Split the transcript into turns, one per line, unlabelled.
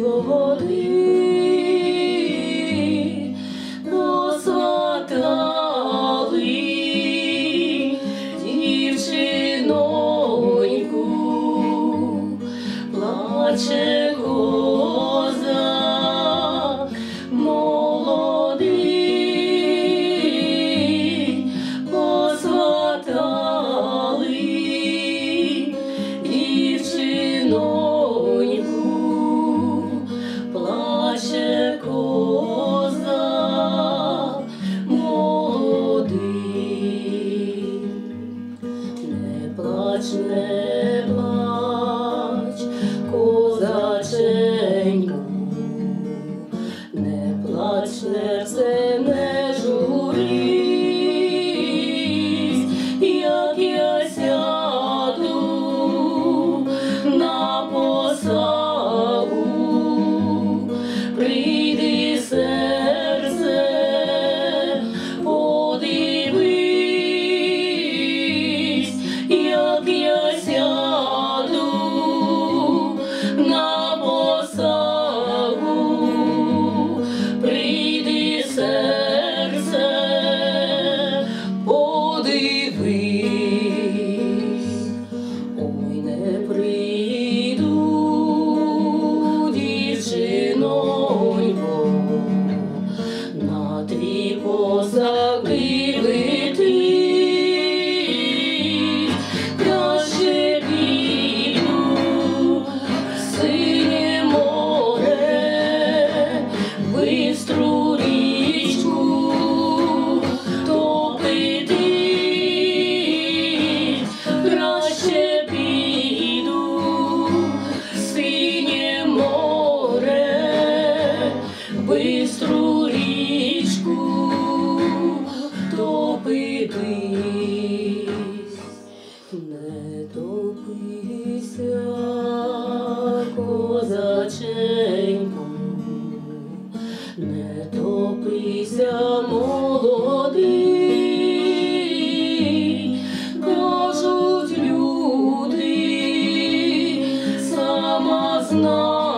води посватали дівчиноньку, плаче козак молодий, посватали дівчиноньку, плаче козак молодий. Не плач, не плач, козаченьку, не плач, серце, не журись, як я сяду на посагу, прийди, серце, подивись, як я сяду на посагу, прийди, серце, подивись. Ой, не прийду, дівчинонько, на твій посаг дивитись, краще піду в синє море, бистру річку топитись, краще піду в синє море, бистру річку топитись. Не топися, козаченьку, не топися, молодий, кажуть люди, сама знаю.